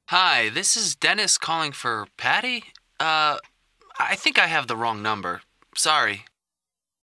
Hi, this is Dennis calling for Patty. I think I have the wrong number. Sorry.